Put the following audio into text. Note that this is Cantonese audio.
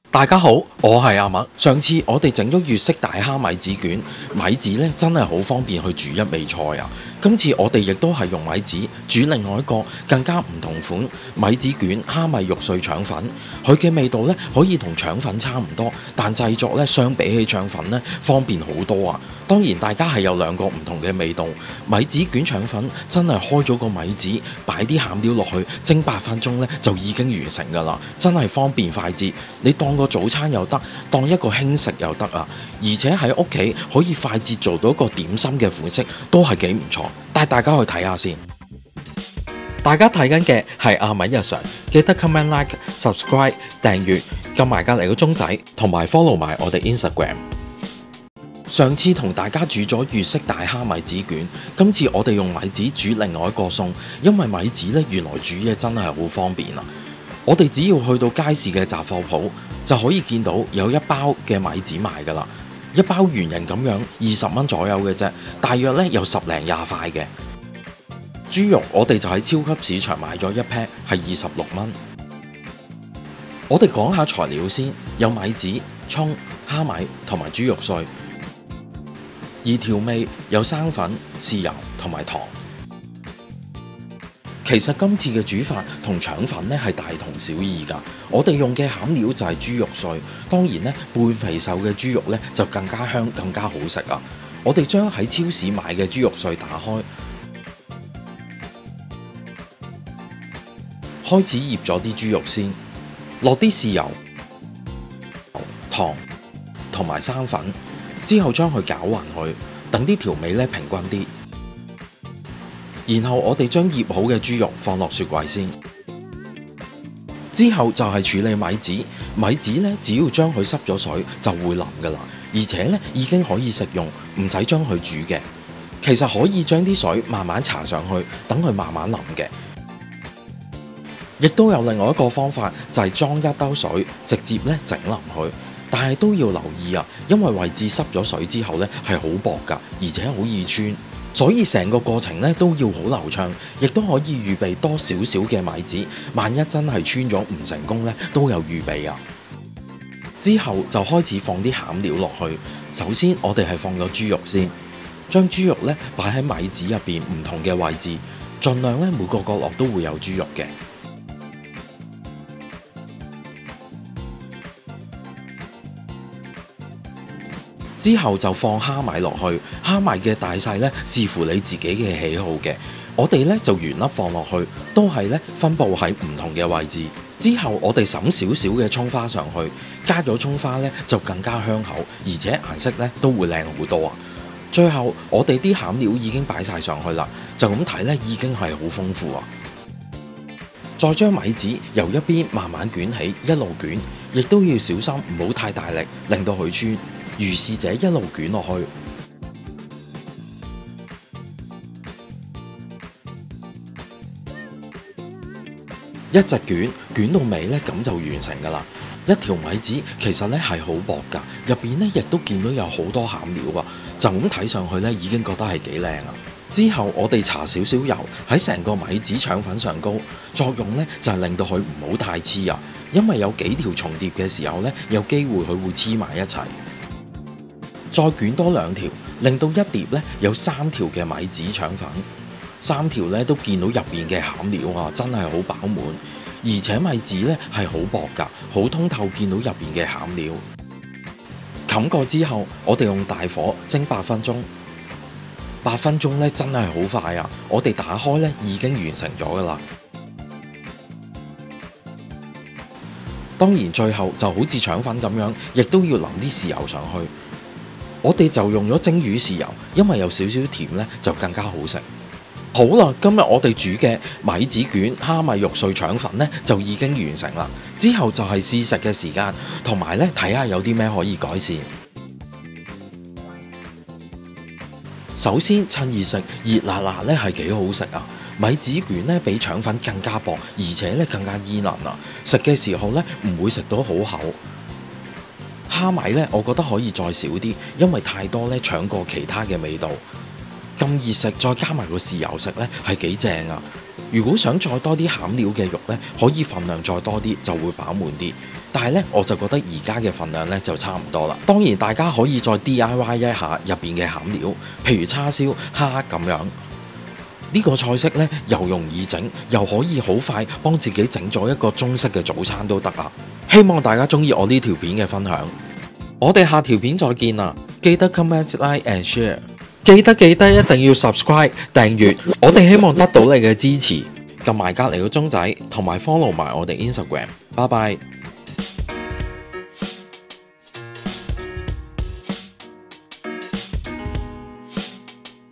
大家好，我係阿麥。上次我哋整咗粵式大蝦米紙卷，米紙咧真係好方便去煮一味菜啊！今次我哋亦都係用米紙煮另外一個更加唔同款米紙卷蝦米肉碎腸粉，佢嘅味道咧可以同腸粉差唔多，但製作咧相比起腸粉咧方便好多啊！當然大家係有兩個唔同嘅味道，米紙卷腸粉真係開咗個米紙，擺啲餡料落去蒸8分鐘咧就已經完成㗎啦，真係方便快捷。你當個早餐又得，當一個輕食又得啊！而且喺屋企可以快捷做到一個點心嘅款式，都係幾唔錯。帶大家去睇下先。大家睇緊嘅係阿米日常，記得 comment like、subscribe、訂閱，撳埋隔離個鐘仔，同埋 follow 埋我哋 Instagram。上次同大家煮咗粵式大蝦米紙卷，今次我哋用米紙煮另外一個餸，因為米紙咧原來煮嘢真係好方便啊！我哋只要去到街市嘅雜貨鋪，就可以見到有一包嘅米紙賣㗎啦，一包圓形咁樣20蚊左右嘅啫，大約咧有10零20塊嘅。豬肉我哋就喺超級市場買咗一 pack，係26蚊。我哋講下材料先，有米紙、葱、蝦米同埋豬肉碎，而調味有生粉、豉油同埋糖。其實今次嘅煮法同腸粉咧係大同小異㗎，我哋用嘅餡料就係豬肉碎，當然咧半肥瘦嘅豬肉咧就更加香、更加好食啊！我哋將喺超市買嘅豬肉碎打開，開始醃咗啲豬肉先，落啲豉油、糖同埋生粉，之後將佢攪勻佢，等啲調味咧平均啲。然後我哋將醃好嘅豬肉放落雪櫃先，之後就係處理米紙。米紙咧只要將佢濕咗水就會腍㗎啦，而且咧已經可以食用，唔使將佢煮嘅。其實可以將啲水慢慢搽上去，等佢慢慢腍嘅。亦都有另外一個方法，就係裝一兜水，直接咧整腍佢。但係都要留意啊，因為位置濕咗水之後咧係好薄㗎，而且好易穿。所以成個過程咧都要好流暢，亦都可以預備多少少嘅米紙，萬一真係穿咗唔成功咧，都有預備啊。之後就開始放啲餡料落去。首先我哋係放咗豬肉先，將豬肉咧擺喺米紙入邊唔同嘅位置，盡量咧每個角落都會有豬肉嘅。之後就放蝦米落去，蝦米嘅大細咧視乎你自己嘅喜好嘅。我哋咧就原粒放落去，都係咧分佈喺唔同嘅位置。之後我哋揼少少嘅葱花上去，加咗葱花咧就更加香口，而且顏色咧都會靚好多啊！最後我哋啲餡料已經擺晒上去啦，就咁睇咧已經係好豐富啊！再將米紙由一邊慢慢捲起，一路捲，亦都要小心唔好太大力，令到佢穿。如是者一路捲落去，一直捲到尾咧，咁就完成㗎啦。一條米紙其實咧係好薄㗎，入邊咧亦都見到有好多餡料啊，就咁睇上去咧已經覺得係幾靚啊。之後我哋搽少少油喺成個米紙腸粉上高，作用咧就係令到佢唔好太黐啊，因為有幾條重疊嘅時候咧，有機會佢會黐埋一齊。再捲多2條，令到一碟咧有3條嘅米紙腸粉，3條咧都見到入邊嘅餡料啊，真係好飽滿，而且米紙咧係好薄㗎，好通透，見到入邊嘅餡料。冚過之後，我哋用大火蒸8分鐘，8分鐘咧真係好快啊！我哋打開咧已經完成咗㗎啦。當然最後就好似腸粉咁樣，亦都要淋啲豉油上去。我哋就用咗蒸魚豉油，因為有少少甜咧，就更加好食。好啦，今日我哋煮嘅米紙卷蝦米肉碎腸粉咧就已經完成啦。之後就係試食嘅時間，同埋咧睇下有啲咩可以改善。首先趁熱食，熱辣辣咧係幾好食啊！米紙卷咧比腸粉更加薄，而且咧更加煙韌啊！食嘅時候咧唔會食到好厚。蝦米咧，我覺得可以再少啲，因為太多咧搶過其他嘅味道。咁熱食，再加埋個豉油食咧，係幾正啊！如果想再多啲餡料嘅肉咧，可以份量再多啲，就會飽滿啲。 但係咧我就覺得而家嘅份量咧就差唔多啦。當然大家可以再 DIY 一下入邊嘅餡料，譬如叉燒、蝦咁樣。呢個菜式咧又容易整，又可以好快幫自己整咗一個中式嘅早餐都得啊！希望大家中意我呢條片嘅分享，我哋下條片再見啦！記得 comment、like and share， 記得一定要 subscribe 訂閱，我哋希望得到你嘅支持，撳埋隔離個鐘仔，同埋 follow 埋我哋 Instagram，拜拜。